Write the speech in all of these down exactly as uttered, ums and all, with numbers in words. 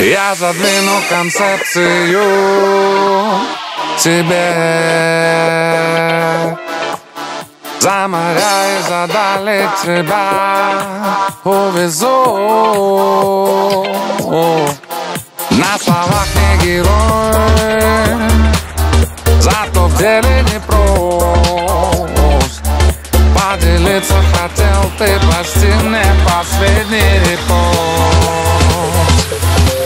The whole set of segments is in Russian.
Я задвину концепцию тебе. За моря и задали тебя увезу. На словах не герой, зато в деле не прост. Поделиться хотел ты, почти не последний репост.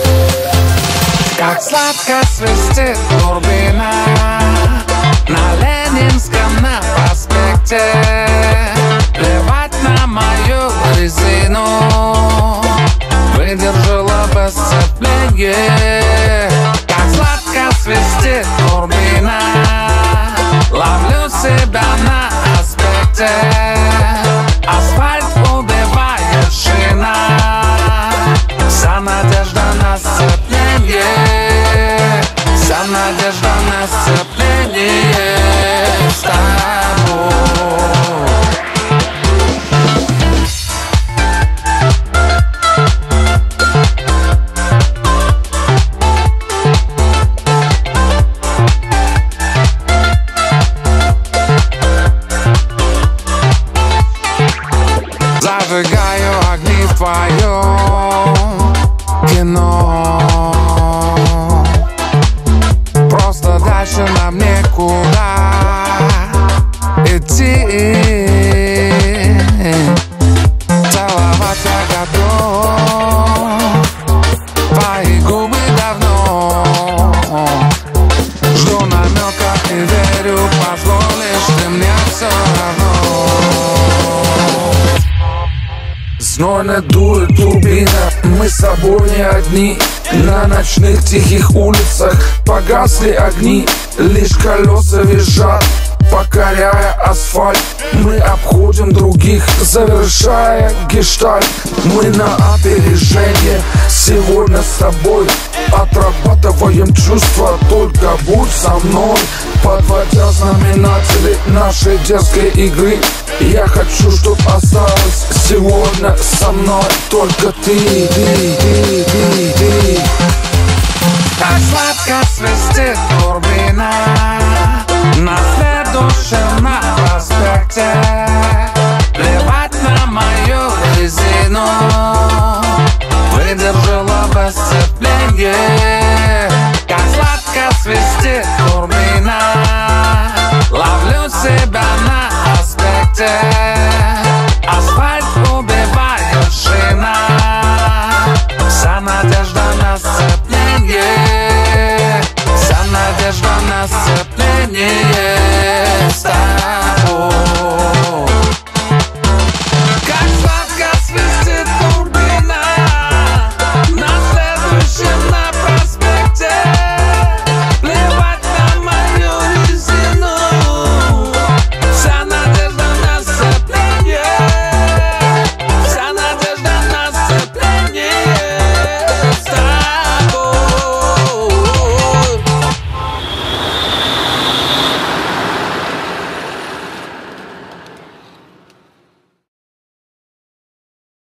Как сладко свистит турбина на Ленинском на проспекте. Плевать на мою резину, выдержала бы сцепление. Как сладко свистит турбина, ловлю себя на аспекте. Асфальт убивает шина, вся надежда на сцепление, вся надежда на сцепление с тобой. Зажигаю огни в твоем кино. Просто дальше нам некуда идти. Целовать я готов, твои губы давно. Жду намека и верю, позволишь ты мне все равно. Знойно дует турбина, мы с собой не одни. На ночных тихих улицах погасли огни, лишь колеса визжат, покоряя асфальт. Мы обходим других, завершая гештальт. Мы на опережение сегодня с тобой отрабатываем чувства, только будь со мной. Подводя знаменатели нашей детской игры, я хочу, чтоб осталось сегодня со мной только ты, ты, ты, ты, ты. Как сладко свистит турбина на следующем на проспекте.